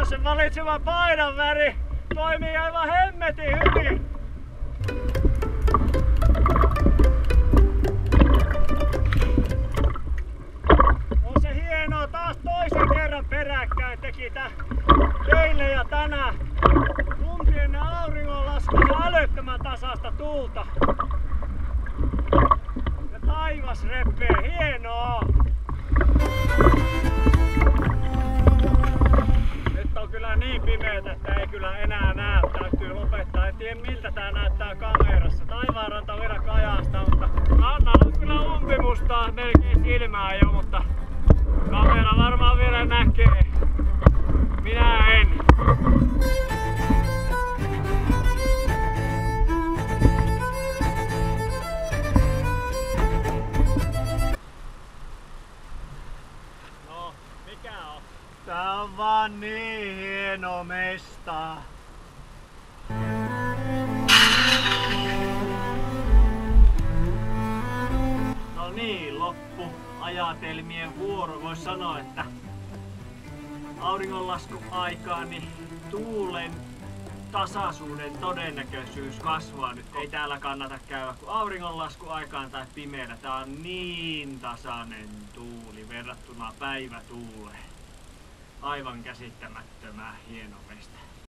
Hevosen valitsema painonväri toimii aivan hemmetin hyvin. On se hienoa, taas toisen kerran peräkkäin teki tää teille ja tänään. Tuntien auringonlasku ja älyttömän tasasta tuulta. Ja taivas repee, hienoa! Nyt on kyllä niin pimeetä, että ei kyllä enää näe. Täytyy lopettaa. En tiedä miltä tää näyttää kamerassa. Taivaanranta vielä kajasta, mutta rannalla on kyllä umpimustaa melkein silmää jo, mutta kamera varmaan vielä näkee. Minä en. No, mikä on? Tää on vaan niin hieno mesta. No niin, loppu ajatelmien vuoro. Vois sanoa, että auringonlaskuaikaan niin tuulen tasaisuuden todennäköisyys kasvaa nyt. Ei täällä kannata käydä kun auringonlaskuaikaan tai pimeänä. Tää on niin tasainen tuuli verrattuna päivätuuleen. Aivan käsittämättömän hieno mesta.